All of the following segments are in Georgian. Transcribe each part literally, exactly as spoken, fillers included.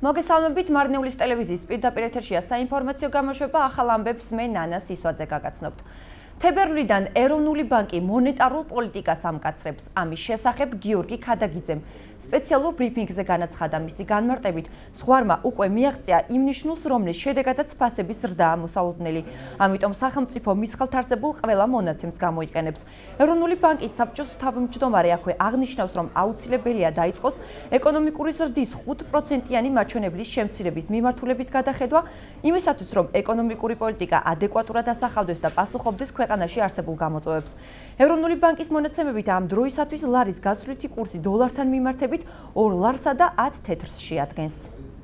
მოგესალმებით მარნეულის ტელევიზიის პირდაპირ ეთერშია საინფორმაციო გამოშვება ახალ ამბებს მე ნანა სისვაძე გაგაცნობთ. თებერვლიდან ეროვნული ბანკი მონეტარულ პოლიტიკას ამკაცრებს. ამის შესახებ გიორგი ქადაგიძემ სპეციალურ ბრიფინგზე განაცხადა მისი განმარტებით, ზღვარმა უკვე მიაღწია იმ ნიშნულს, რომლის შედეგადაც ფასების ზრდაა მოსალოდნელი. ამიტომ სახელმწიფო მის ხელთ არსებულ ყველა მონაცემს გამოიყენებს. ეროვნული ბანკის საბჭოს თავმჯდომარე აქვე აღნიშნავს, რომ აუცილებელია დაიწყოს ეკონომიკური ზრდის ხუთ პროცენტიანი მაჩვენებლის შემცირების მიმართულებით გადახედვა, იმისათვის, რომ ეკონომიკური პოლიტიკა ადეკვატურად ასახავდეს და პასუხობდეს ქვეყანაში არსებულ გამოწვევებს. ეროვნული ბანკის მონაცემებით ამ დროისათვის ლარის გაცვლითი კურსი დოლართან მიმართებით ორ ლარსა და ათ თეთრს შეადგენს.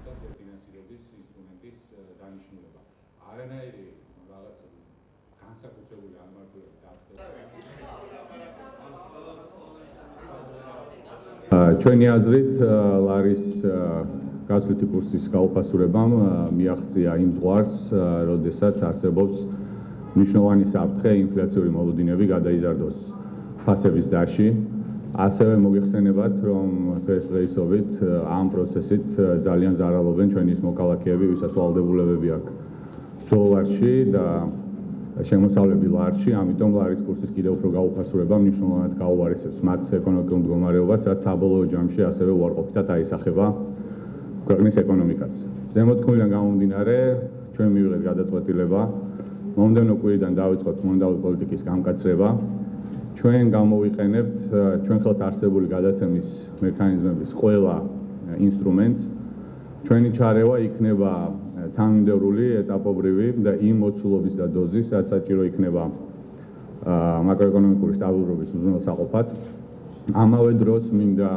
ჩვენი აზრით ლარის გაცვლითი კურსის გაუფასურებამ მიაღწია იმ ზღვარს, როდესაც არსებობს მნიშვნელოვანი საფრთხე ინფლაციური მოლოდინები გადაიზარდოს ფასების დაში. ასევე მოგეხსენებათ, რომ დღესდღეობით ამ პროცესით ძალიან ზარალობენ ჩვენი მოქალაქეები, ვისაც ვალდებულებები აქვს დოლარში და შემოსავლები ლარში, ამიტომ ლარის კურსის კიდევ უფრო გაუფასურება მნიშვნელოვნად გაუარესებს მათ ეკონომიკურ მდგომარეობას, რაც საბოლოო ჯამში ასევე უარყოფითად აისახება ქვეყნის ეკონომიკას. ზემოთქმულიდან გამომდინარე, ჩვენ მივიღეთ გადაწყვეტილება მომდევნო კვირიდან დავიწყოთ მონეტარული პოლიტიკის გამკაცრება. ჩვენ გამოვიყენებთ ჩვენ ხელთ არსებული გადაცემის მექანიზმების ყველა ინსტრუმენტს. ჩვენი ჩარევა იქნება თანმიმდევრული, ეტაპობრივი და იმ მოცულობის და დოზის, რაც საჭირო იქნება მაკროეკონომიკური სტაბილურობის უზრუნველსაყოფად. ამავე დროს მინდა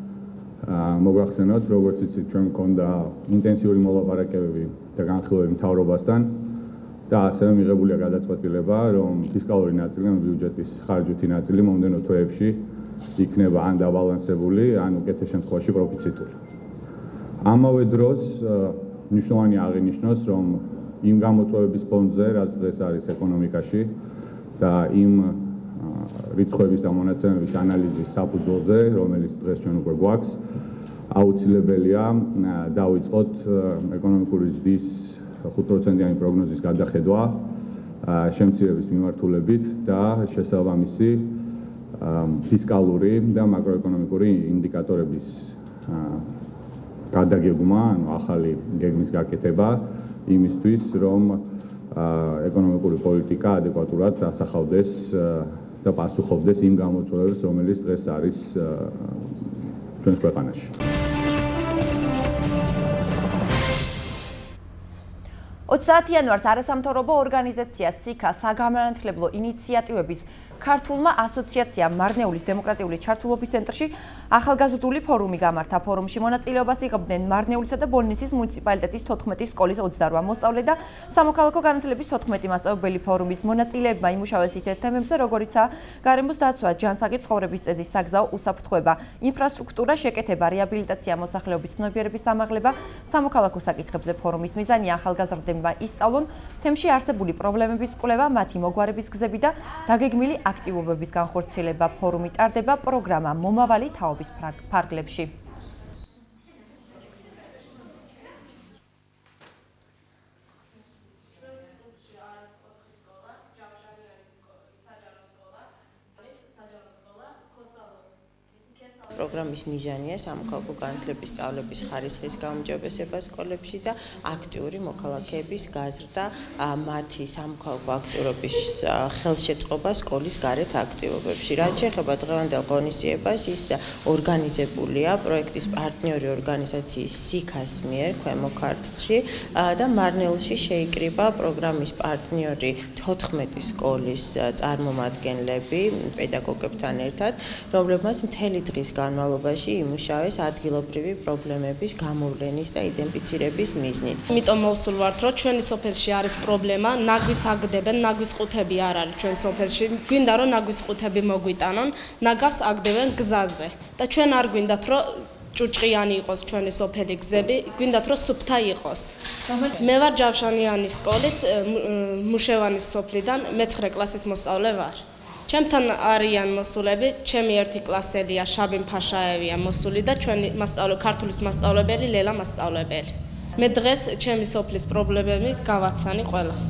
მოგახსენოთ, როგორც იცით, ჩვენ მქონდა ინტენსიური მოლაპარაკებები და განხილვები მთავრობასთან. და ასევე მიღებულია გადაწყვეტილება, რომ ფისკალური ნაწილი, ბიუჯეტის ხარჯვითი ნაწილი მომდევნო თვეებში იქნება ან დაბალანსებული, ან უკეთეს შემთხვევაში პროფიციტული. ამავე დროს მნიშვნელოვანი აღინიშნოს, რომ იმ გამოწვევების ფონზე, რაც დღეს არის ეკონომიკაში და იმ რიცხვების და მონაცემების ანალიზის საფუძველზე, რომელიც დღეს ჩვენ უკვე გვაქვს, აუცილებელია დავიწყოთ ეკონომიკური ზრდის ხუთ პროცენტიანი პროგნოზის გადახედვა შემცირების მიმართულებით და შესაბამისი ფისკალური და მაკროეკონომიკური ინდიკატორების გადაგეგმა, ანუ ახალი გეგმის გაკეთება იმისთვის, რომ ეკონომიკური პოლიტიკა ადეკვატურად ასახავდეს და პასუხობდეს იმ გამოწვევებს, რომელიც დღეს არის ჩვენს ქვეყანაში. ოცდაათი იანვარს არასამთავრობო ორგანიზაცია სიქა საგანმანათლებლო ინიციატივების ქართულმა ასოციაციამ მარნეულის დემოკრატიული ჩართულობის ცენტრში ახალგაზრდული ფორუმი გამართა. ფორუმში მონაწილეობას იღებდნენ მარნეულისა და ბოლნისის მუნიციპალიტეტის თოთხმეტი სკოლის ოცდარვა მოსწავლე და სამოქალაქო განათლების თოთხმეტი მასწავლებელი. ფორუმის მონაწილეებმა იმუშავეს ისეთ თემებზე, როგორიცაა გარემოს დაცვა, ჯანსაღი ცხოვრების წესის საგზაო უსაფრთხოება, ინფრასტრუქტურა, შეკეთება, რეაბილიტაცია, მოსახლეობის ცნობიერების ამაღლება, სამოქალაქო საკითხებზე. ფორუმის მიზანია ახალგაზრდებმა ისწავლონ თემში არსებული პრობლემების კვლევა, მათი მოგვარების გზები და დაგეგმილი აქტივობების განხორციელება. ფორუმი ტარდება პროგრამა მომავალი თაობის ფარგლებში. პროგრამის მიზანია სამოქალაქო განათლების სწავლების ხარისხის გაუმჯობესება სკოლებში და აქტიური მოქალაქეების გაზრდა, მათი სამოქალაქო აქტიურობის ხელშეწყობა სკოლის გარეთ აქტივობებში. რაც შეეხება დღევანდელ ღონისძიებას, ის ორგანიზებულია პროექტის პარტნიორი ორგანიზაციის სიქას მიერ ქვემო ქართლში და მარნეულში შეიკრიბა პროგრამის პარტნიორი თოთხმეტი სკოლის წარმომადგენლები პედაგოგებთან ერთად, რომლებმაც მთელი დღის განმავლობაში იმუშავეს ადგილობრივი პრობლემების გამოვლენის და იდენტიფიცირების მიზნით. Იმიტომ მოვსულვართ, რომ ჩვენი სოფელში არის პრობლემა, ნაგვის აგდებენ, ნაგვის ყუთები არ არის ჩვენ სოფელში. გვინდა რომ ნაგვის ყუთები მოგვიტანონ, ნაგავს აგდებენ გზაზე. და ჩვენ არ გვინდათ რომ ჭუჭყიანი იყოს ჩვენი სოფელი გზები, გვინდათ რომ სუფთა იყოს. მე ვარ ჯავშანიანის სკოლის მუშევანის სოფლიდან მეცხრე კლასის მოსწავლე ვარ. ჩემთან არიან მოსულები, ჩემი ერთი კლასელია შაბინ ფაშაევია მოსული და ჩვენი მასწავლებელი ქართულის მასწავლებელი ლელა მასწავლებელი. მე დღეს ჩემი სოფლის პრობლემები გავაცანი ყველას.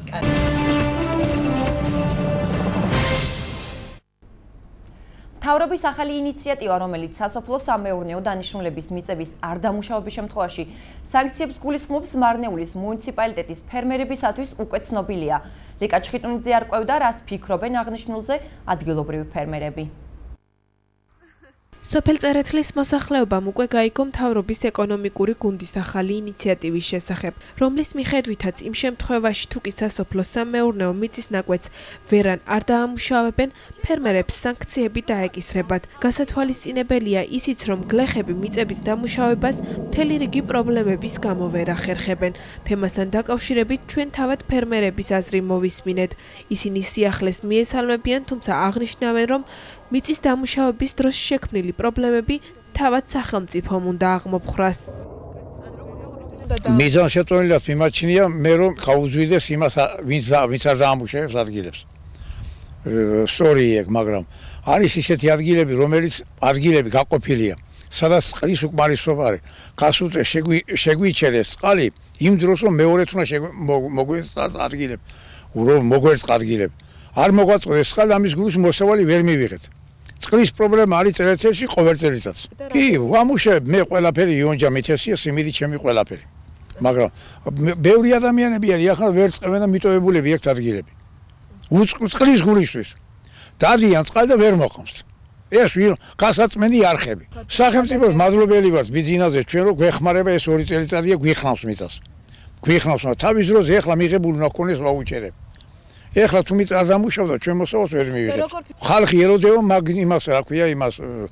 მთავრობის ახალი ინიციატივა, რომელიც სასოფლო სამეურნეო დანიშნულების მიწების არ დამუშავების შემთხვევაში სანქციებს გულისხმობს მარნეულის მუნიციპალიტეტის ფერმერებისათვის უკვე ცნობილია. ლიკა ჩხიტუნიძე არკვევდა, რას ფიქრობენ აღნიშნულზე ადგილობრივი ფერმერები. სოფელ წერეთლის მოსახლეობამ უკვე გაიგო მთავრობის ეკონომიკური გუნდის ახალი ინიციატივის შესახებ, რომლის მიხედვითაც იმ შემთხვევაში თუ კი სასოფლო სამეურნეო მიწის ნაკვეთს ვერან არ დაამუშავებენ, ფერმერებს სანქციები დაეკისრებათ. გასათვალისწინებელია ისიც, რომ გლეხები მიწების დამუშავებას მთელი რიგი პრობლემების გამო ვერ ახერხებენ. თემასთან დაკავშირებით ჩვენ თავად ფერმერების აზრი მოვისმინეთ. ისინი სიახლეს მიესალმებიან, თუმცა აღნიშნავენ, რომ მიწის დამუშავების დროს შექმნილი პრობლემები თავად სახელმწიფომ უნდა აღმოფხრას. მიზანს შეწონილად მიმაჩნია მე რომ გაუძვიდეს იმას ვინც ვინც არ დაამუშავებს ადგილებს. სწორია, მაგრამ არის ისეთი ადგილები, რომელიც ადგილები გაყოფილია, სადაც წყლის უკმარისობა არის. გასულწე შეგვიჩერეს წყალი იმ დროს რომ მეორედ უნდა მოგვეწყოთ ადგილები, რომ მოგვეწყოთ ადგილები. არ მოგვაწყდეს წყალი, ამის გულს მოსავალი ვერ მივიღეთ. წყლის პრობლემა არის წერეთელში ყოველ წელიწადს. კი, ვამუშავებ მე ყველაფერი იონჯა მითესია, სიმინდი ჩემი ყველაფერი. მაგრამ ბევრი ადამიანები არის ახლა ვერ წყებენ და მიტოვებულები აქვს ადგილები. წყლის გულისთვის. დადიან წყალი და ვერ მოყავს. ეს გასაწმენდი არხები. სახელმწიფოს მადლობელი ვართ ბიზნესზე ჩვენ რომ გვეხმარება ეს ორი წელიწადია გვიხნავს მიწას. გვიხნავს, მაგრამ თავის დროზე ახლა მიღებული უნდა ქონდეს ვაუჩერები. ეხლა თუ მიწა არ დამუშავდა ჩვენ მოსავალს ვერ მივიღებთ. ხალხი ელოდება მაგ იმას რა ქვია იმას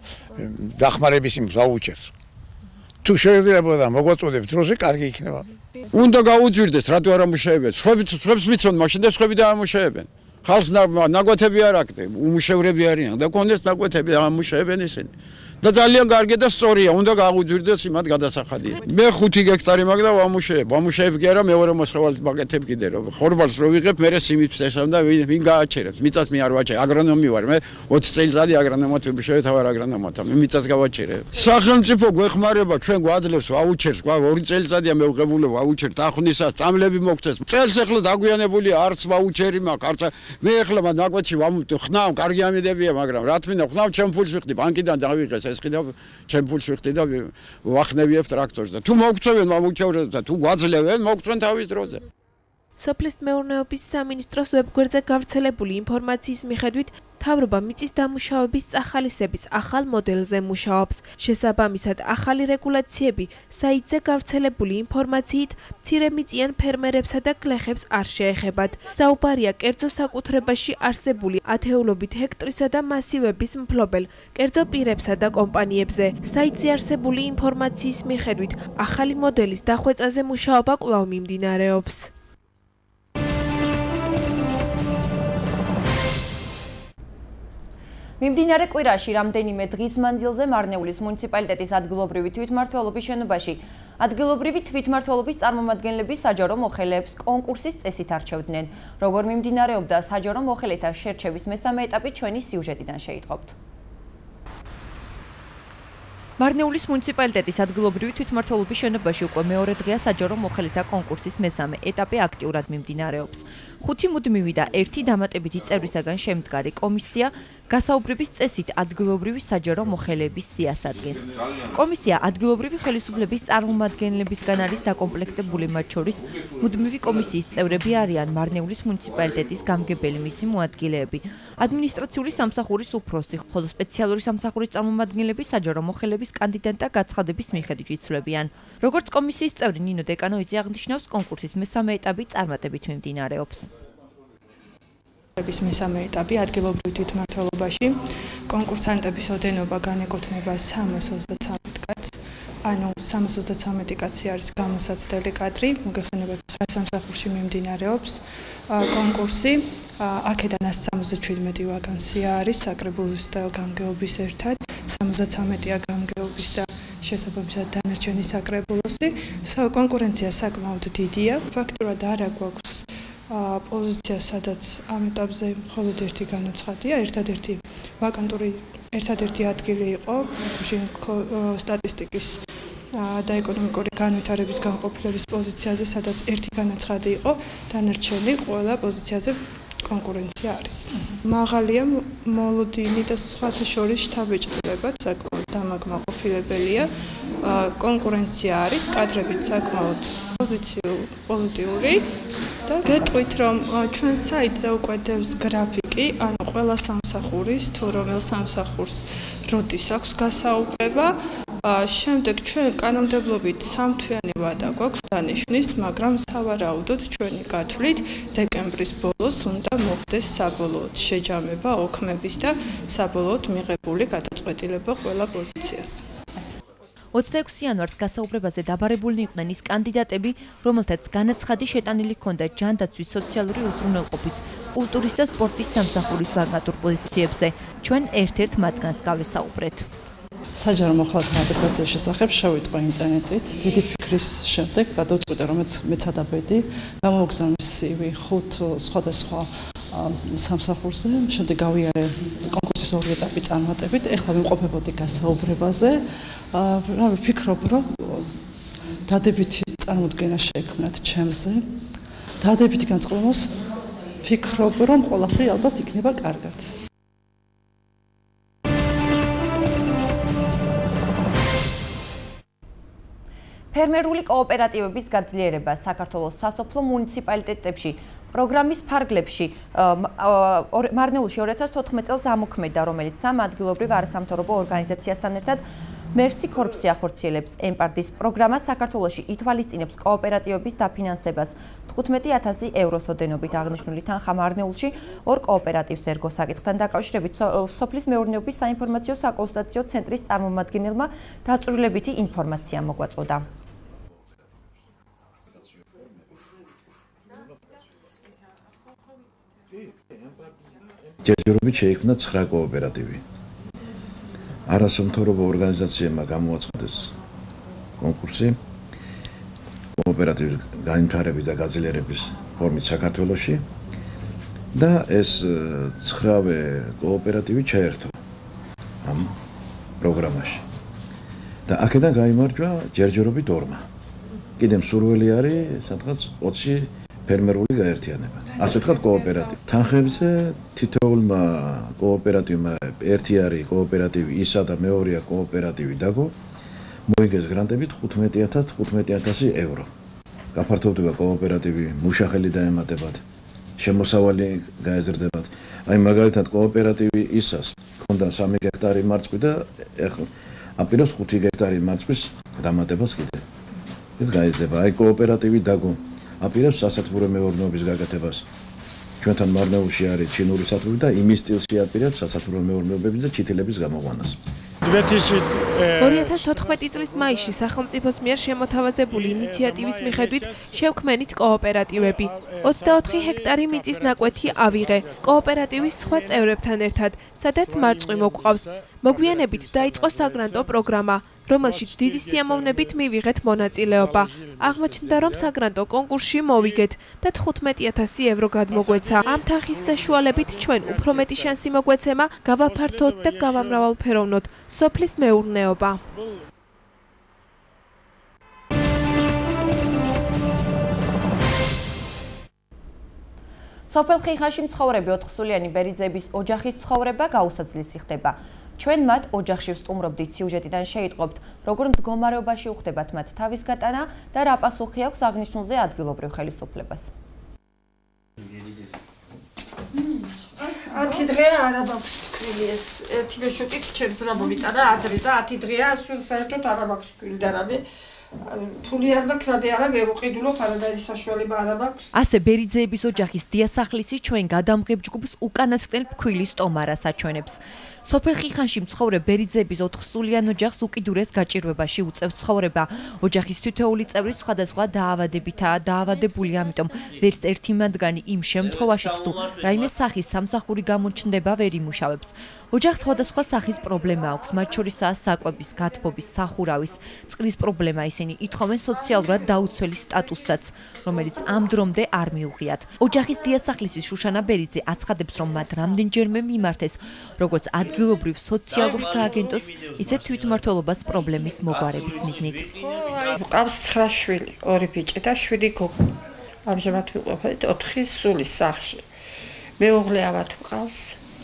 დახმარების იმ ვაუჩერს. თუ შეიძლება მოგვაწოდებს დროზე კარგი იქნება. უნდა გაუძვირდეს რატო არ ამუშავებენ? სხვებს მიცონ მაშინ და სხვები დაამუშავებენ. ხალხს ნაკვეთები არ აკეთებ, უმუშევრები არიან და კონდეს ნაკვეთები ამუშავებენ ისინი. და ძალიან კარგი და სწორია, უნდა გაუძვირდეს იმათ გადასახადია. მე ხუთი გექტარი მაქვს და ვამუშავებ. ვამუშავებ კი არა, მეორე მოსავალს ვაკეთებ კიდე რომ ხორბალს რო ვიღებ, მე სიმინდს წესავ და ვინ გააჩერებს. მიწას მე არ ვაჩერებ, აგრონომი ვარ, მე ოცი წელიწადი აგრონომად ვიმუშავე, თავარ აგრონომად. მე მიწას გავაჩერებ. სახელმწიფო გვეხმარება, ჩვენ გვაძლევს ვაუჩერს, ყვა ორი წელიწადია მე ვღებულობ ვაუჩერს, დახვნისას, წამლები მოგწეს. წელს ახლა დაგვიანებულია, არც ვაუჩერი მაქვს, არც მე ახლა ნაკვეთში ხნავ, კარგი ამიდებია, მაგრამ რა თქმა უნდა, ხნავ ჩემ ფულს ვიხდი, ბანკიდან დავიღეს ეს ხიდა ჩემ ფულს ვიხდი და ვახნევიებ ტრაქტორს და თუ მოგწევენ მომუჩევრებს და თუ გვაძლევენ მოგწვენ თავის დროზე. სოფლის მეურნეობის სამინისტროს ვებგვერდზე გავრცელებული ინფორმაციის მიხედვით მთავრობა მიწის დამუშავების წახალისების ახალ მოდელზე მუშაობს. შესაბამისად, ახალი რეგულაციები საიტზე გავრცელებული ინფორმაციით მცირემიწიან ფერმერებსა და გლეხებს არ შეეხებათ. საუბარია კერძო საკუთრებაში არსებული ათეულობით ჰექტრისა და მასივების მფლობელ კერძო პირებსა და კომპანიებზე. საიტზე არსებული ინფორმაციის მიხედვით ახალი მოდელის დახვეწაზე მუშაობა კვლავ მიმდინარეობს. მიმდინარე კვირაში რამდენიმე დღის მანძილზე მარნეულის მუნიციპალიტეტის ადგილობრივი თვითმმართველობის შენობაში ადგილობრივი თვითმმართველობის წარმომადგენლები საჯარო მოხელეებს კონკურსის წესით არჩევდნენ. როგორ მიმდინარეობდა საჯარო მოხელეთა შერჩევის მესამე ეტაპი ჩვენი სიუჟეტიდან შეიტყობთ. მარნეულის მუნიციპალიტეტის ადგილობრივი თვითმმართველობის შენობაში უკვე მეორე დღეა საჯარო მოხელეთა კონკურსის მესამე ეტაპი აქტიურად მიმდინარეობს. ხუთი მუდმივი და ერთი დამატებითი წევრისაგან შემდგარი კომისია გასაუბრების წესით ადგილობრივი საჯარო მოხელეების სიას ადგენს. კომისია ადგილობრივი ხელისუფლების წარმომადგენლებისგან არის დაკომპლექტებული, მათ შორის მუდმივი კომისიის წევრები არიან მარნეულის მუნიციპალიტეტის გამგებელი მისი მოადგილეები, ადმინისტრაციული სამსახურის უფროსი, ხოლო სპეციალური სამსახურის წარმომადგენლები საჯარო მოხელეების კანდიდატთა გაცხადების მიხედვით იცვლებიან. როგორც კომისიის წევრი ნინო დეკანოიძე აღნიშნავს, კონკურსის მესამე ეტაპი წარმატებით მიმდინარეობს. მესამე ეტაპი ადგილობრივ თვითმმართველობაში კონკურსანტების ოდენობა განეკუთვნება სამას ოცდათვრამეტ კაცს, ანუ სამას ოცდათვრამეტი კაცი არის გამოსაცდელი კადრი, მოგეხსენებათ რა სამსახურში მიმდინარეობს კონკურსი, აქედან ასი სამოცდაშვიდმეტი ვაკანსია არის საკრებულოს და გამგეობის ერთად, სამოცდათვრამეტია გამგეობის და შესაბამისად დანარჩენი საკრებულოსი. კონკურენცია საკმაოდ დიდია, ფაქტურად არა გვაქვს პოზიცია, სადაც ამ ეტაპზე მხოლოდ ერთი განაცხადია, ერთადერთი ვაკანტური ერთადერთი ადგილი იყო სტატისტიკის და ეკონომიკური განვითარების განყოფილების პოზიციაზე, სადაც ერთი განაცხადი იყო, დანარჩენი ყველა პოზიციაზე კონკურენცია არის. მაღალია მოლოდინი და სხვათა შორის შთაბეჭდილება საკმაოდ დამაკმაყოფილებელია. კონკურენცია არის, კადრებით საკმაოდ პოზიტიური და გეტყვით, რომ ჩვენ საიტზე უკვე დევს გრაფიკი, ანუ ყველა სამსახურის თუ რომელ სამსახურს როდის აქვს გასაუბრება. შემდეგ ჩვენ კანონმდებლობით სამთვიანი ვადა გვაქვს დანიშნის, მაგრამ სავარაუდოდ ჩვენი გათვლით დეკემბრის ბოლოს უნდა მოხდეს საბოლოოდ შეჯამება ოქმების და საბოლოოდ მიღებული გადაწყვეტილება ყველა პოზიციაზე. ოცდაექვსი იანვარს გასაუბრებაზე დაბარებულნი იყვნენ ის კანდიდატები, რომელთაც განაცხადი შეტანილი ჰქონდა ჯანდაცვის, სოციალური უზრუნველყოფის, კულტურის და სპორტის სამსახურის ვაკანტურ პოზიციებზე. ჩვენ ერთ-ერთ მათგანს გავესაუბრეთ. საჯარო მოხალხეთა ატესტაციის შესახებ შევიტყვე ინტერნეტით. დიდი ფიქრის შემდეგ გადავწყვიტე, რომ მეც ადაბედი, გამოვგზავნე სივი ხუთ სხვადასხვა სამსახურზე, შემდეგ გავიარე კონკურსის ორი ეტაპი წარმატებით. ეხლა ვიმყოფებოდი გასაუბრებაზე. რა ვფიქრობ, რომ დადებითი წარმოდგენა შეექმნათ ჩემზე. დადებითი განწყობას ვფიქრობ, რომ ყველაფერი ალბათ იქნება კარგად. ფერმერული კოოპერატივების გაძლიერება საქართველოს სასოფლო მუნიციპალიტეტებში პროგრამის ფარგლებში მარნეულში ორი ათას თოთხმეტ წელს ამოქმედა, რომელიც სამ ადგილობრივ არასამთავრობო ორგანიზაციასთან ერთად მერსი ქორფსი ახორციელებს. ემპარდის პროგრამა საქართველოში ითვალისწინებს კოოპერატივების დაფინანსებას თხუთმეტი ათასი ევროს ოდენობით. აღნიშნული თანხა მარნეულში ორ კოოპერატივს ერგო საკითხთან დაკავშირებით სოფლის მეურნეობის საინფორმაციო საკონსულტაციო ცენტრის წარმომადგენელმა დაწვრილებითი ინფორმაცია მოგვაწოდა. ჯერჯერობით შეიქმნა ცხრა კოოპერატივი. არასამთავრობო ორგანიზაციებმა გამოაცხადეს კონკურსი კოოპერატივის განვითარების და გაძლიერების ფორმით საქართველოში და ეს ცხრა კოოპერატივი ჩაერთო ამ პროგრამაში. და აქედან გაიმარჯვა ჯერჯერობით ორმა. კიდევ მსურველი არის სადღაც ოცი ფერმერული გაერთიანება. ასე ვთქვათ კოოპერატივი. თანხებზე თითოეულმა კოოპერატივმა ერთი არის კოოპერატივი ისა და მეორეა კოოპერატივი დაგო მოიგეს გრანტები თხუთმეტი ათას თხუთმეტი ათასი ევრო. გაფართოვდება კოოპერატივი მუშახელი დაემატებათ, შემოსავალი გაეზრდებათ. აი მაგალითად კოოპერატივი ისას ჰქონდა სამი გექტარი მარწყვი და ეხლა აპირებს ხუთი გექტარი მარწვის დამატებას კიდე. ეს გაიზრდება. აი კოოპერატივი დაგო აპირებს სასათბურო მეურნეობის გაკეთებას. ჩვენთან მარნეულში არის ჩინური სათბური და იმის სტილში აპირებს სასათბურო მეურნეობების და ჩითილების გამოყვანას. ორი ათას თოთხმეტი წლის მაისში სახელმწიფოს მიერ შემოთავაზებული ინიციატივის მიხედვით შევქმენით კოოპერატივები. ოცდაოთხი ჰექტარი მიწის ნაკვეთი ავიღე კოოპერატივის სხვა წევრებთან ერთად, სადაც მარწყვი მოგვყავს. მოგვიანებით დაიწყო საგრანტო პროგრამა, რომელშიც დიდი სიამოვნებით მივიღეთ მონაწილეობა. აღმოჩნდა, რომ საგრანტო კონკურსში მოვიგეთ და თხუთმეტი ათასი ევრო გადმოგვეცა. ამ თანხის საშუალებით ჩვენ უფრო მეტი შანსი მოგვეცემა გავაფართოთ და გავამრავალფეროვნოთ სოფლის მეურნეობა. სოფელ ხიხანში მცხოვრები ოთხსულიანი ბერიძეების ოჯახის ცხოვრება გაუსაძლისი ხდება. ჩვენ მათ ოჯახში ვსტუმრობდით, სიუჟეტიდან შეიტყობთ, როგორ მდგომარეობაში უხდებათ მათ თავის გატანა და რა პასუხი აქვს აღნიშნულზე ადგილობრივ ხელისუფლებას. ათი დღეა არა მაქვს ფქვილი ეს ერთი მეშვიდით ჩემძლა მომიტანა ადრე და ათი დღეა სულ საერთოდ არა მაქვს ფქვილი და რამე ფული არ მაქვს რამე არა ვერ უყიდულობ არანაირი საშუალება არა მაქვს. ასე ბერიძეების ოჯახის დიასახლისი ჩვენ გადამღებ ჯგუფს უკანასკნელ ფქვილის სტომარას აჩვენებს. სოფელ ხიხანში მცხოვრე ბერიძეების ოთხსულიან ოჯახს უკიდურეს გაჭირვებაში უწევს ცხოვრება. ოჯახის თითოეული წევრი სხვადასხვა დაავადებითაა დაავადებული, ამიტომ ვერც ერთი მათგანი იმ შემთხვევაშიც თუ რაიმე სახის სამსახური გამოჩნდება ვერ იმუშავებს. ოჯახს სხვადასხვა სახის პრობლემა აქვს, მათ შორისაა საკვების, გათბობის, სახურავის, წყლის პრობლემა. ისინი ითხოვენ სოციალურად დაუცველი სტატუსსაც, რომელიც ამ დრომდე არ მიუღიათ. ოჯახის დიასახლისის შუშანა ბერიძე აცხადებს, რომ მათ რამდენჯერმე მიმართეს როგორც ადგილობრივ სოციალურ სააგენტოს, ისე თვითმმართველობას პრობლემის მოგვარების მიზნით. მყავს ცხრა შვილი, ორი ბიჭი და შვიდი გოგო. ამჟამად ვიყოფებით ოთხი სულის სახლში. მეუღლე ავად მყავს.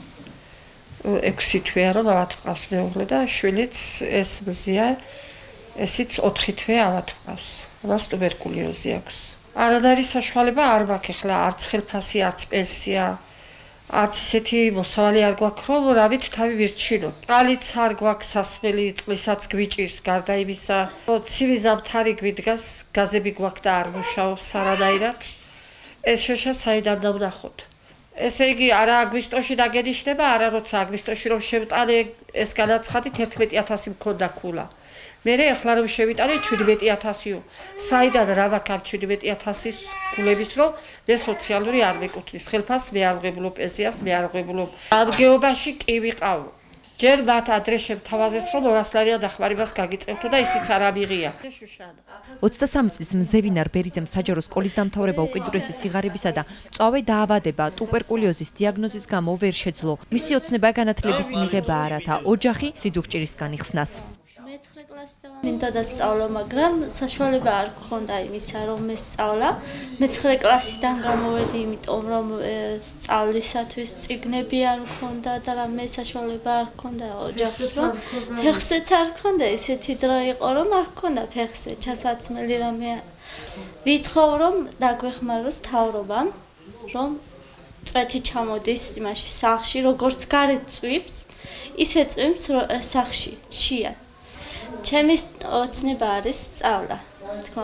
ექვსი თვეა რომ ავად მყავს მეუღლე და შვილიც ეს მზია, ესიც ოთხი თვე ავად მყავს. მას ტუბერკულოზი აქვს. არანაირი საშუალება არ მაქვს ახლა, არც ხელფასი, არც პენსია. არც ისეთი მოსავალი არ გვაქვს, რომ რავით თავი ვირჩინოთ. წყალიც არ გვაქვს სასმელი, წყლისაც გვიჭირს, გარდა იმისა, ცივი ზამთარი გვიდგას, გაზები გვაქვს და არ მუშაობს არანაირად. ეს შეშა საიდან დავნახოთ. ესე იგი, არა აგვისტოში დაგენიშნება, არა როცა აგვისტოში რომ შევტანე ეს განაცხადით ერთმეტი ათასი მქონდა ქულა. მერე ახლა რომ შევიტანე შვიდმეტი ათასიო. საიდან რა ვაქ ამ შვიდმეტი ათასის ქულების რომ მე სოციალური არ მეკუთვნის ხელფასს, მე არ ვღებულობ პენსიას, მე არ ვღებულობ. ამგეობაში კი ვიყავ. ჯერ მათ ადრეს შემთავაზეს რომ ორას ლარიან დახმარებას გაგიწევთო და ისიც არ ამიღია. ოცდასამი წლის მზევინარ ბერიძემ საჯარო სკოლის დამთავრება უკიდურესი სიღარიბისა და მწვავე დაავადება ტუბერკულოზის დიაგნოზის გამო ვერ შეძლო. მისი ოცნება განათლების მიღება არათა ოჯახი სიდუხჭირისგან იხსნას. მეცხრე კლასიდან მინდა დასწავლო, მაგრამ საშუალება არ გქონდა იმისა, რომ მესწავლა. მეცხრე კლასიდან გამოვედი, იმიტომ რომ სწავლისათვის წიგნები არ მქონდა და რამე საშუალება არ მქონდა ოჯახის, რომ ფეხზეც არ მქონდა, ისეთი დრო იყო, რომ არ მქონდა ფეხზე, ჩასაცმელი რამე. ვითხოვ, რომ დაგვეხმაროს მთავრობამ, რომ წვეთი ჩამოდის იმაში სახლში, როგორც გარეთ წვიმს, ისე წვიმს სახლში, შია. ჩემი ოცნება არის სწავლა. თქო,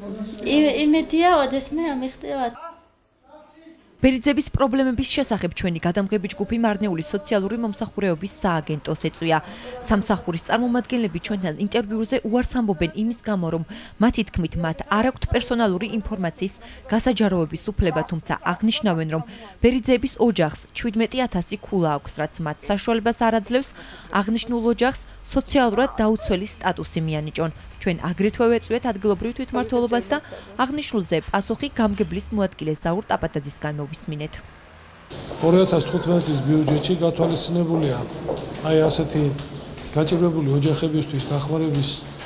იმედია, ოდესმე ამიხდება. ბერიძების პრობლემების შესახებ ჩვენი გადამღები ჯგუფი მარნეული სოციალური მომსახურეობის სააგენტოს ეწვია. სამსახურის წარმომადგენლები ჩვენთან ინტერვიუზე უარს ამბობენ იმის გამო, რომ მათი თქმით მათ არ აქვთ პერსონალური ინფორმაციის გასაჯაროების უფლება, თუმცა აღნიშნავენ, რომ ბერიძების ოჯახს შვიდმეტი ათასი ქულა აქვს, რაც მათ საშუალებას არ აძლევს აღნიშნულ ოჯახს სოციალურად დაუცველი სტატუსი მიანიჭონ. ჩვენ აგრეთვე ვეწვიეთ ადგილობრივ თვითმმართველობას და აღნიშნულზე პასუხი გამგებლის მოადგილე ზაურ ტაპატაძისგან მოვისმინეთ. ორი ათას თხუთმეტი წლის ბიუჯეტში გათვალისწინებულია აი ასეთი გაჭირვებული ოჯახებისთვის დახმარების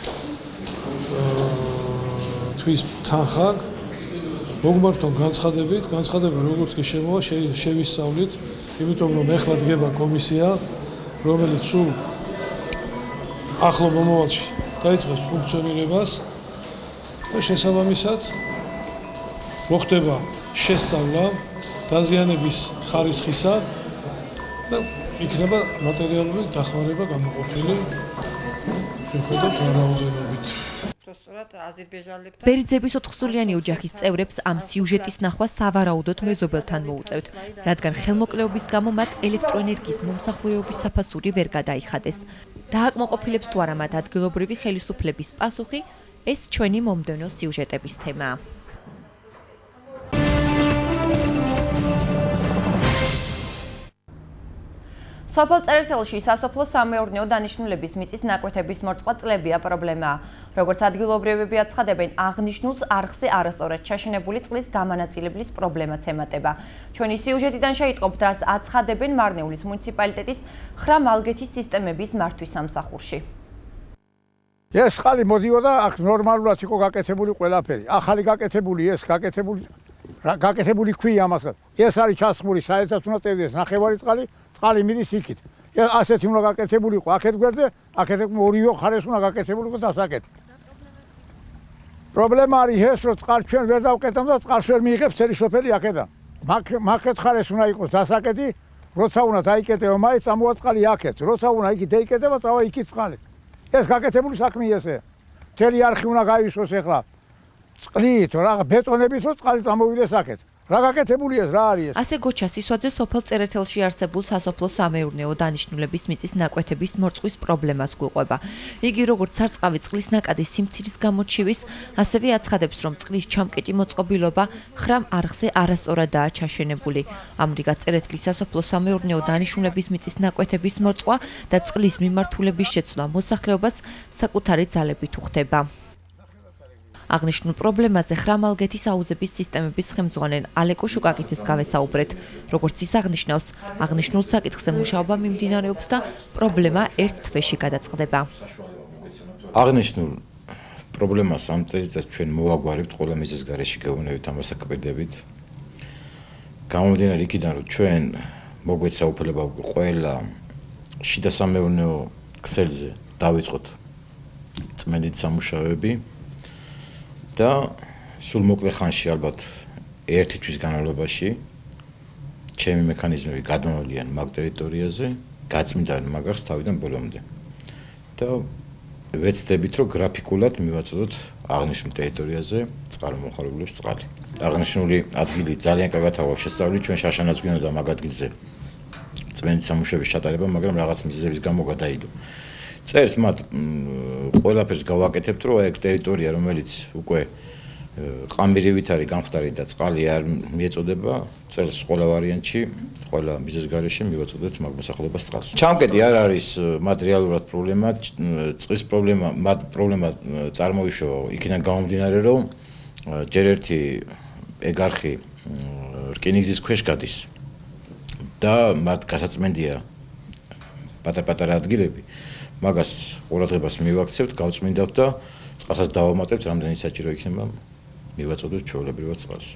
თვის თანხა მოგმართონ განცხადებით, განცხადება როგორც კი შემოვა შევისწავლით, იმიტომ რომ ეხლა დგება კომისია, რომელიც სულ ახლო მომავალში დაიწყებს ფუნქციონირებას და შესაბამისად მოხდება შესწავლა დაზიანების ხარისხისა და იქნება მატერიალური დახმარება გამოყოფილი შეხედოთ რაოდენობით. ბერიძების ოთხსულიანი ოჯახის წევრებს ამ სიუჟეტის ნახვა სავარაუდოდ მეზობელთან მოუწევთ, რადგან ხელმოკლეობის გამო მათ ელექტროენერგიის მომსახურეობის საფასური ვერ გადაიხადეს. დააკმაყოფილებს თუ არა მათ ადგილობრივი ხელისუფლების პასუხი, ეს ჩვენი მომდევნო სიუჟეტების თემაა. სოფელ წერეთელში სასოფლო სამეურნეო დანიშნულების მიწის ნაკვეთების მორწყვა წლებია პრობლემაა. როგორც ადგილობრივები აცხადებენ, აღნიშნულს არხზე არასწორად ჩაშენებული წყლის გამანაწილების პრობლემაც ემატება. ჩვენი სიუჟეტიდან შეიტყობთ, რას აცხადებენ მარნეულის მუნიციპალიტეტის ხრა-მალგეთის სისტემების მართვის სამსახურში. ეს ხალი მოდიოდა, აქ ნორმალურად იყო გაკეთებული ყველაფერი. ახალი გაკეთებული ეს, გაკეთებული გაკეთებული ქვია ამას. ეს არის ჩასხმული, საერთოდ უნდა წევდეს ნახევარი წყალი. წყალი მიდის იქით. ასეთი უნდა გაკეთებული იყო აქეთ გვერდზე, აქეთ ორივე მხარეს უნდა გაკეთებული იყო დასაკეთი. პრობლემა არის ეს, რომ წყალს ჩვენ ვერ დავკეთებთ და წყალს ვერ მიიღებს წერი სოფელი აქედან. მაქეთ მხარეს უნდა იყოს დასაკეთი, როცა უნდა დაიკეთება მაინც ამოვა წყალი აქეთ. როცა უნდა იქით დაიკეთება, წავა იქით წყალი. ეს გაკეთებული საქმე ესეა. წელი არხი უნდა გაივისოს ახლა. წყლით, რა ბეტონებით, რომ წყალი წამოვიდეს აქეთ. რა გაკეთებულია რა არის ეს? ასე გოჩა სისვაძე სოფელ წერეთელში არსებულ სასოფლო სამეურნეო დანიშნულების მიწის ნაკვეთების მორწყვის პრობლემას გვიყვება. იგი როგორც სარწყავი წყლის ნაკადის სიმცირის გამოჩივის, ასევე აცხადებს, რომ წყლის ჩამკეტი მოწყობილობა ხრამ არხზე არასწორადაა ჩაშენებული. ამრიგად წერეთლის სასოფლო სამეურნეო დანიშნულების მიწის ნაკვეთების მორწყვა და წყლის მიმართულების შეცვლა მოსახლეობას საკუთარი ძალებით უხდება. აღნიშნულ პრობლემაზე ხრამალგეთის აუზების სისტემების ხელმძღვანელ ალეკო შუკაკიძეს გავესაუბრეთ. როგორც ის აღნიშნავს, აღნიშნულ საკითხზე მუშაობა მიმდინარეობს და პრობლემა ერთ თვეში გადაწყდება. აღნიშნულ პრობლემას ამ წელიწადს ჩვენ მოვაგვარებთ ყველა მიზეზის გარეშე გეუბნებით ამას აკმაყოფილებით. გამომდინარე იქიდან, რომ ჩვენ მოგვეცა უფლება ყველა შიდა სამეურნეო ქსელზე დავიწყოთ წმენდით სამუშაოები და სულ მოკლე ხანში ალბათ ერთი თვის განმავლობაში ჩემი მექანიზმები გადმოვლიან მაგ ტერიტორიაზე, გაწმინდან მაგარს თავიდან ბოლომდე. და ვეცდებით, რომ გრაფიკულად მივაწოდოთ აღნიშნულ ტერიტორიაზე წყალმომხმარებლებს წყალი. აღნიშნული ადგილი ძალიან კარგად აქვს შესწავლილი, ჩვენ შაშანაც გვინდა მაგ ადგილზე წმენდით სამუშაოების ჩატარება, მაგრამ რაღაც მიზეზების გამო გადაიდო. წერს მათ ყველაფერს გავაკეთებთ, რომ ეგ ტერიტორია, რომელიც უკვე ყამირივით არის გამხდარი და წყალი არ მიეწოდება, წელს ყველა ვარიანტში, ყველა მიზეზის გარეშე მივაწოდებთ მაგ მოსახლეობას წყალს. ჩამკეტი არ არის მატერიალურად პრობლემა, წყლის პრობლემა, მათ პრობლემა წარმოვიშოვა იქიდან გამომდინარე, რომ ჯერ ერთი ეგ არხი რკინიგზის ქვეშ გადის და მათ გასაწმენდია პატარ-პატარა ადგილები. მაგას ყურადღებას მივაქცევთ, გავწმინდავთ და წყალსაც დავამატებთ, რამდენი საჭირო იქნება, მივაწოდებთ ჩვეულებრივად წყალს.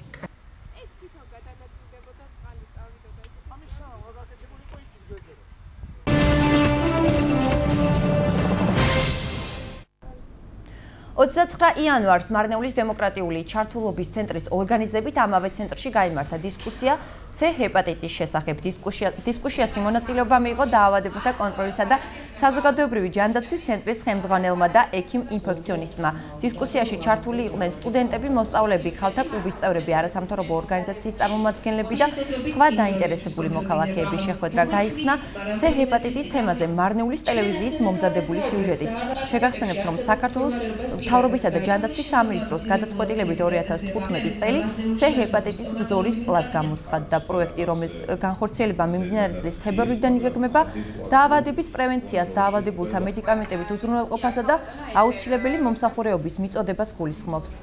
ოცდაცხრა იანვარს მარნეულის დემოკრატიული ჩართულობის ცენტრის ორგანიზებით ამავე ცენტრში გაიმართა დისკუსია C ჰეპატიტის შესახებ. დისკუსიაში მონაწილეობა მიიღო დაავადებათა კონტროლისა და საზოგადოებრივი ჯანდაცვის ცენტრის ხელმძღვანელმა და ექიმ ინფექციონისტმა. დისკუსიაში ჩართული იყვნენ სტუდენტები, მოსწავლეები, ქალთა კლუბის წევრები, არასამთავრობო ორგანიზაციის წარმომადგენლები და სხვა დაინტერესებული მოქალაქეების შეხვედრა გაიხსნა C ჰეპატიტის თემაზე მარნეულის ტელევიზიის მომზადებული სიუჟეტით. შეგახსენებთ, რომ საქართველოს მთავრობისა და ჯანდაცვის სამინისტროს გადაწყვეტილებით ორი ათას თხუთმეტი წელი C ჰეპატიტის ბრძოლის წლად გამოცხადდა. პროექტი, რომლის განხორციელება მიმდინარე წლის თებერვლიდან იგეგმება დაავადების პრევენციას, დაავადებულთა მედიკამენტებით უზრუნველყოფასა და აუცილებელი მომსახურეობის მიწოდებას გულისხმობს.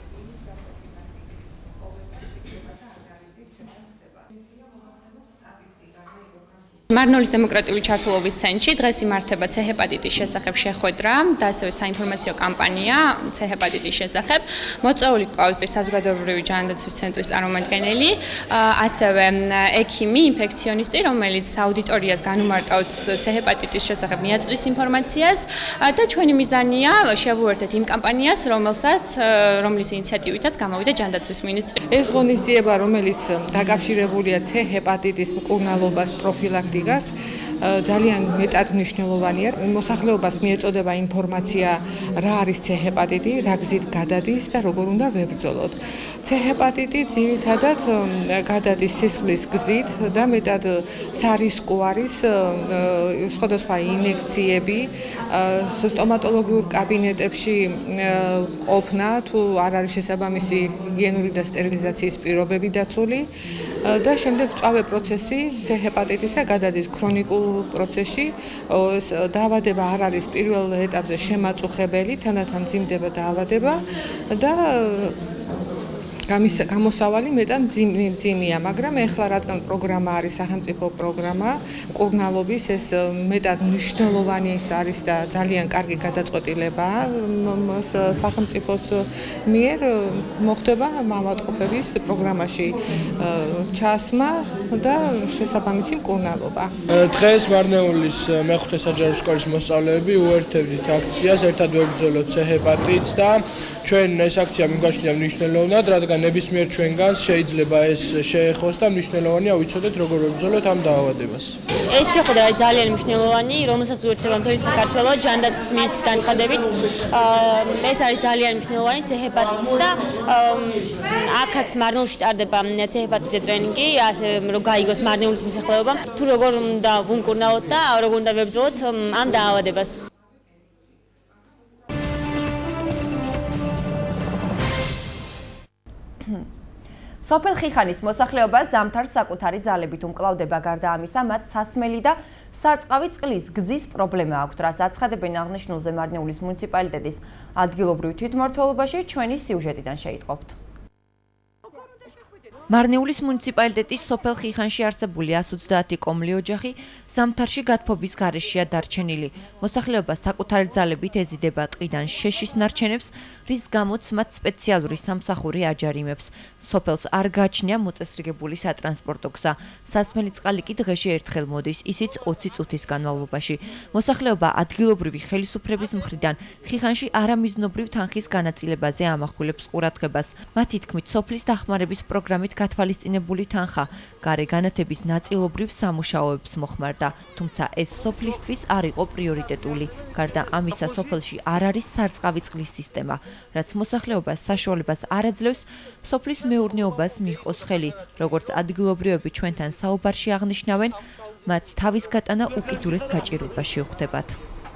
მარნეულის დემოკრატიული ჩართულობის ცენტრში დღეს იმართება C ჰეპატიტის შესახებ შეხვედრა და ასევე საინფორმაციო კამპანია C ჰეპატიტის შესახებ. მოწვეული ყავს საზოგადოებრივი ჯანდაცვის ცენტრის წარმომადგენელი, ასევე ექიმი, ინფექციონისტი, რომელიც აუდიტორიას განუმარტავთ C ჰეპატიტის შესახებ მიაწვდის ინფორმაციას და ჩვენი მიზანია შევუერთდეთ იმ კამპანიას, რომელსაც რომლის ინიციატივითაც გამოვიდა ჯანდაცვის მინისტრი. ეს ღონისძიება, რომელიც დაკავშირებულია C ჰეპატიტის მკურნალობას პროფილაქტიკას ძალიან მეტად მნიშვნელოვანია. მოსახლეობას მიეწოდება ინფორმაცია, რა არის C ჰეპატიტი, რა გზით გადადის და როგორ უნდა ვებრძოლოთ. C ჰეპატიტი ძირითადად გადადის სისხლის გზით და მეტად სარისკო არის სხვადასხვა ინექციები, სტომატოლოგიურ კაბინეტებში ყოფნა, თუ არ არის შესაბამისი ჰიგიენური და სტერილიზაციის პირობები დაცული და შემდეგ წავე პროცესი C ჰეპატიტისა გადადის ქრონიკულ პროცესში. დაავადება არ არის პირველ ეტაპზე შემაწუხებელი, თანდათან მძიმდება დაავადება და გამოსავალი მეტად მძიმეა, მაგრამ ეხლა რადგან პროგრამა არის სახელმწიფო პროგრამა მკურნალობის, ეს მეტად მნიშვნელოვანი არის და ძალიან კარგი გადაწყვეტილება სახელმწიფოს მიერ მოხდება მამატყობების პროგრამაში ჩასმა და შესაბამისი მკურნალობა. დღეს მარნეულის მეხუთე საჯარო სკოლის მოსწავლეები უერთებდით აქციას ერთად ვებრძოლოთ C ჰეპატიტს და ჩვენ ეს აქცია მიგვაჩნია მნიშვნელოვნად, რადგან ნებისმიერ ჩვენგანს შეიძლება ეს შეეხოს და მნიშვნელოვანია ვიცოდეთ როგორ ვებრძოლოთ ამ დაავადებას. ეს შეხვედრა არის ძალიან მნიშვნელოვანი, რომელსაც უერთდება მთელი საქართველოს ჯანდაცვის მინისტრის განცხადებით. ეს არის ძალიან მნიშვნელოვანი ცეჰეპატიტის და აქაც მარნეულში ტარდება ცეჰეპატიტის ტრენინგი, ასე რომ გაიგოს მარნეულის მოსახლეობა, თუ როგორ უნდა ვუმკურნალოთ და როგორ უნდა ვებრძოლოთ ამ დაავადებას. სოფელ ხიხანის მოსახლეობას ზამთარს საკუთარი ძალებით უმკლავდება, გარდა ამისა, მათ სასმელი და სარწყავი წყლის გზის პრობლემა აქვთ, რაც აცხადებენ აღნიშნულზე მარნეულის მუნიციპალიტეტის ადგილობრივ თვითმმართველობაში. ჩვენი სიუჟეტიდან შეიტყობთ. მარნეულის მუნიციპალიტეტის სოფელ ხიხანში არსებული ას ოცდაათი კომლი ოჯახი ზამთარში გათბობის გარეშეა დარჩენილი. მოსახლეობა საკუთარი ძალებით ეზიდება ტყიდან შეშის ნარჩენებს, რის გამოც მათ სპეციალური სამსახური აჯარიმებს. სოფელს არ გააჩნია მოწესრიგებული სატრანსპორტო გზა. სასმელი წყალი კი დღეში ერთხელ მოდის, ისიც ოცი წუთის განმავლობაში. მოსახლეობა ადგილობრივი ხელისუფლების მხრიდან ხიხანში არამიზნობრივ თანხის განაწილებაზე ამახვილებს ყურადღებას. მათი თქმით, სოფლის დახმარების პროგრამით გათვალისწინებული თანხა გარე განათების ნაწილობრივ სამუშაოებს მოხმარდა, თუმცა ეს სოფლისთვის არ იყო პრიორიტეტული. გარდა ამისა, სოფელში არ არის სარწყავი წყლის სისტემა, რაც მოსახლეობას საშუალებას არ აძლევს სოფლის მეურნეობას მიიღოს ხელი. როგორც ადგილობრივები ჩვენთან საუბარში აღნიშნავენ, მათ თავის გატანა უკიდურეს გაჭირვებაში ვხვდებათ.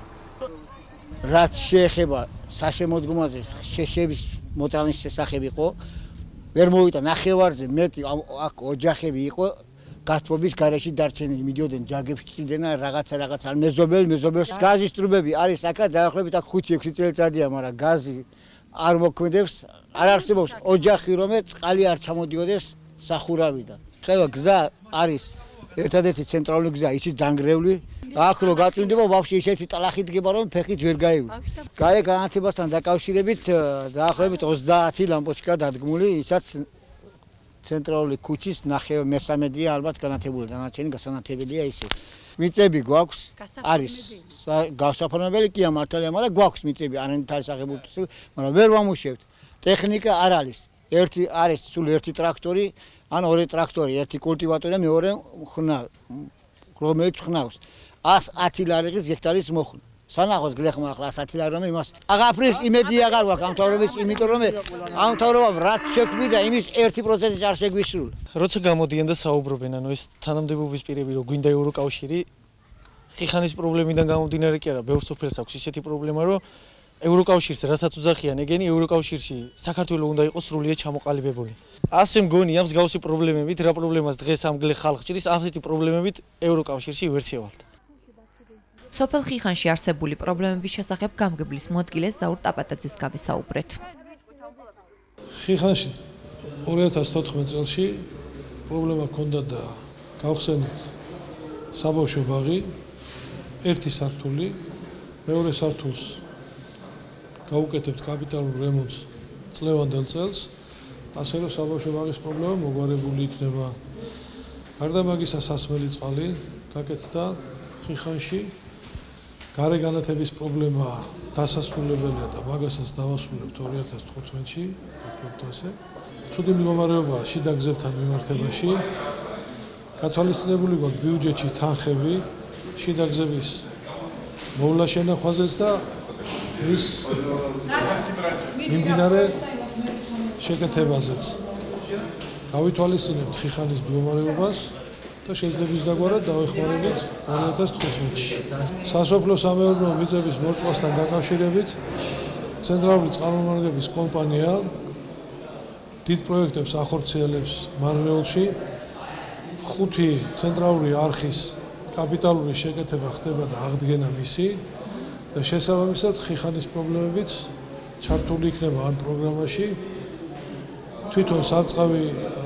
რაც შეეხება საშემოდგომაზე შეშების მოტანის შესახებ იყო, ვერ მოვიდა ნახევარზე მეტი აქ ოჯახები იყო გათბობის გარეშე დარჩენილი, მიდიოდნენ ჯაგებში წიდენა რაღაცა რაღაცა მეზობელი მეზობელს გაზის ტრუბები არის აქ დაახლოებით აქ ხუთი ექვსი წელიწადია, მაგრამ გაზი არ მოქმედებს, არ არსებობს ოჯახი, რომელიც წყალი არ ჩამოდიოდეს სახურავიდან. ხება გზა არის ერთადერთი ცენტრალური გზა, ისიც დანგრეული. აქ რო გაწვიმდება ვაფშე ისეთი ტალახი დგება, რომ ფეხით ვერ გაივლის. გარე განათებასთან დაკავშირებით დაახლოებით ოცდაათი ლამპოჩკა დადგმული, ისაც ცენტრალური ქუჩის ნახევარ მესამედია ალბათ განათებული, დანარჩენი გასანათებელია ისე. მიწები გვაქვს, არის გასაფორმებელი კი მართალია, მაგრამ გვაქვს მიწები, არანაირ არის აღებული, მაგრამ ვერ ვამუშავებთ. ტექნიკა არ არის. ერთი არის სულ ერთი ტრაქტორი, ან ორი ტრაქტორი, ერთი კულტივატორი და მეორე ხნა, რომელიც ხნავს. ას ათი ლარიღის ჰექტარის მოხუნა. სანახოს გლეხმა ახლა ათი ლარი რომ იმას აღაფრის იმედი აღარ გვაქვს ამ თავრობის, იმიტომ რომ ამ თავრობამ რაც შექმნი და იმის ერთი პროცენტიც არ შეგვისრულა. როცა გამოდიან და საუბრობენ, ანუ ეს თანამდებობის პირები, რომ გვინდა ევროკავშირი, ხიხანის პრობლემიდან გამომდინარე კი არა, ბევრ სოფელს აქვს ისეთი პრობლემა, რომ ევროკავშირს რასაც უძახიან ეგენი, ევროკავშირში საქართველოს უნდა იყოს სრულიად ჩამოყალიბებული. ასე მგონი ამ მსგავსი პრობლემებით, რა პრობლემას დღეს ამ გლეხ ხალხ ჭრის, ასეთი პრობლემებით ევროკავშირში ვერ შევალთ. სოფელ ხიხანში არსებული პრობლემების შესახებ გამგებლის მოადგილეს ზაურ ტაპატაძეს გავისაუბრეთ. ხიხანში ორი ათას თოთხმეტ წელში პრობლემა ჰქონდა და გავხსენით საბავშვო ბაღი, ერთი სართული, მეორე სართულს გავუკეთებთ კაპიტალურ რემონტს წლევანდელ წელს, ასე რომ საბავშვო ბაღის პრობლემა მოგვარებული იქნება. გარდა მაგისა სასმელი წყალი გაკეთდა ხიხანში. გარე განათების პრობლემა დასასრულებელია და მაგასაც დავასრულებთ ორი ათას თხუთმეტში, ვფიქრობთ ასე. ცუდი მდგომარეობაა შიდა გზებთან მიმართებაში. გათვალისწინებული გვაქვს ბიუჯეტში თანხები შიდა გზების მოვლა შენახვაზეც და ის მიმდინარე შეკეთებაზეც. გავითვალისწინებთ ხიხანის მდგომარეობას და შეძლებს დაგვარად დავეხმარებით ორი ათას თხუთმეტში. სასოფლო სამეურნეო მიწების მორწყვასთან დაკავშირებით ცენტრალური წყალმომარაგების კომპანია დიდ პროექტებს ახორციელებს მარნეულში. ხუთი ცენტრალური არხის კაპიტალური შეკეთება ხდება და აღდგენა მისი და შესაბამისად ხიხანის პრობლემებიც ჩართული იქნება ამ პროგრამაში. თვითონ სარწყავი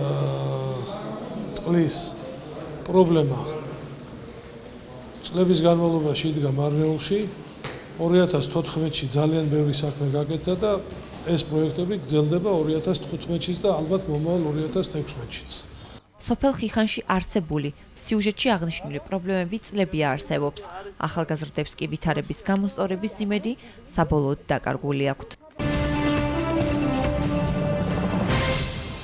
წყლის პრობლემა წლების განმავლობაში იდგა მარნეულში. ორი ათას თოთხმეტში ძალიან ბევრი საქმე გაკეთდა და ეს პროექტები გრძელდება ორი ათას თხუთმეტშიც და ალბათ მომავალ ორი ათას ექვსმეტშიც. სოფელ ხიხანში არსებული სიუჟეტში აღნიშნული პრობლემები წლებია არსებობს. ახალგაზრდებს კი ვითარების გამოსწორების იმედი საბოლოოდ დაკარგული აქვთ.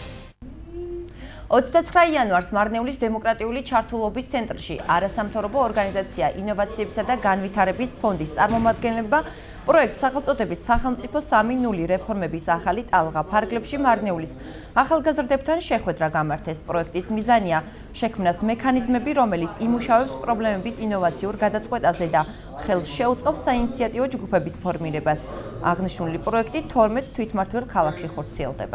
ოცდაცხრა იანვარს მარნეულის დემოკრატიული ჩართულობის ცენტრში არასამთავრობო ორგანიზაცია ინოვაციებისა და განვითარების ფონდის წარმომადგენლებმა პროექტ სახელწოდებით სახელმწიფო სამი ნული რეფორმების ახალი ტალღა ფარგლებში მარნეულის ახალგაზრდებთან შეხვედრა გამართეს. პროექტის მიზანია შექმნას მექანიზმები, რომელიც იმუშავებს პრობლემების ინოვაციურ გადაწყვეტაზე და ხელს შეუწყობს საინიციატივო ჯგუფების ფორმირებას. აღნიშნული პროექტი თორმეტ თვითმმართველ ქალაქში ხორციელდება.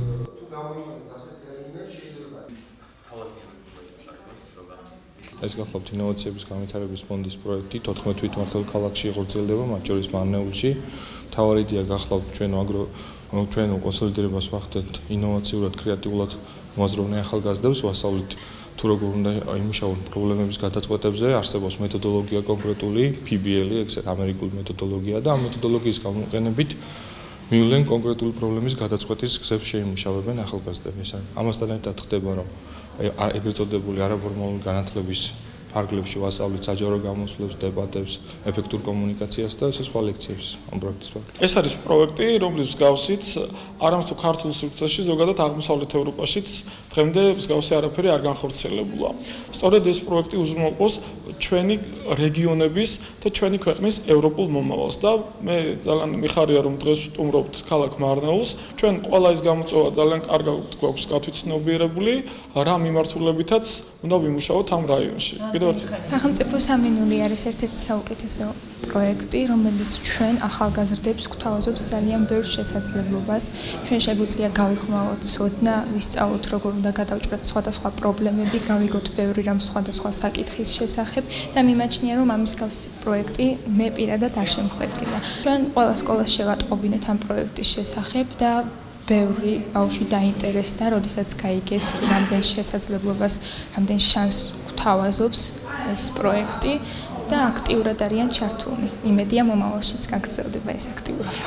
ეს გახლავთ ინოვაციების განვითარების ფონდის პროექტი თოთხმეტ თვითმმართველ ქალაქში ხორციელდება, მათ შორის მარნეულში. მთავარი იდეა გახლავთ ჩვენ აგრო ჩვენ კონსოლიდირებას ვახდენთ ინოვაციურად, კრეატიულად მოაზროვნე ახალგაზრდებს, ვასწავლით თუ როგორ უნდა იმუშაონ პრობლემების გადაწყვეტებზე, არსებობს მეთოდოლოგია კონკრეტული, P B L, ეგრეთ ამერიკული მეთოდოლოგია და ამ მეთოდოლოგიის გამოყენებით მიულენ კონკრეტული პრობლემის გადაწყვეტის გზებს შეიმუშავებენ ახალგაზრდები. ამასთან ერთად ხდება, რომ ეგრეთ წოდებული არაფორმალური განათლების ფარგლებში ვასწავლით საჯარო გამოსვლებს, დებატებს, ეფექტურ კომუნიკაციას და სხვა ლექციებს ამ პროექტის ფარგლებში. ეს არის პროექტი, რომლის მსგავსით არამხოლოდ ქართულ სივრცეში, ზოგადად აღმოსავლეთ ევროპაშიც დღემდე მსგავსი არაფერი არ განხორციელებულა. სწორედ ეს პროექტი უზრუნველყოფს ჩვენი რეგიონების და ჩვენი ქვეყნის ევროპულ მომავალს და მე ძალიან მიხარია, რომ დღეს ვსტუმრობთ ქალაქ მარნეულს. ჩვენ ყველა ის გამოწვევა ძალიან კარგად გვაქვს გათვითცნობიერებული, რა მიმართულებითაც უნდა ვიმუშაოთ ამ რაიონში. სახელმწიფო სამი ნული არის ერთ-ერთი საუკეთესო პროექტი, რომელიც ჩვენ ახალგაზრდებს გვთავაზობს ძალიან ბევრ შესაძლებლობას. ჩვენ შეგვიძლია გავიხმაოთ ცოდნა, ვისწავლოთ როგორ უნდა გადავჭრათ სხვადასხვა პრობლემები, გავიგოთ ბევრი რამ სხვადასხვა საკითხის შესახებ და მიმაჩნია, რომ ამის მსგავსი პროექტი მე პირადად არ შემხვედრილა. ჩვენ ყველა სკოლას შევატყობინეთ ამ პროექტის შესახებ და ბევრი ბავშვი დაინტერესდა, როდესაც გაიგეს, რამდენ შესაძლებლობას, რამდენ შანსს გვთავაზობს ეს პროექტი და აქტიურად არიან ჩართულნი. იმედია მომავალშიც გაგრძელდება ეს აქტიურობა.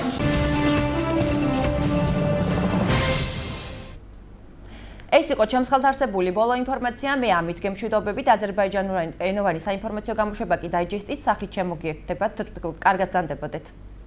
ეს იყო ჩემს ხელთარსებული ბოლო ინფორმაცია. მე ამით გემშვიდობებით. აზერბაიჯანული ენოვანი საინფორმაციო გამოშვება კი დაიჯესტის სახით შემოგიერთდებათ. კარგად ზანდებოდეთ.